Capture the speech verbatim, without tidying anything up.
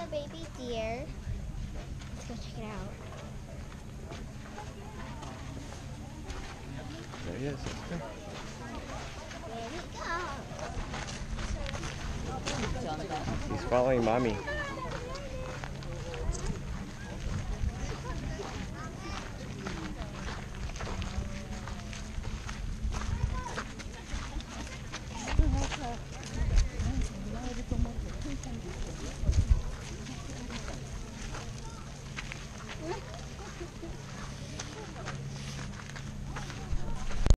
a baby deer. Let's go check it out. There he is. There we go. He's following mommy.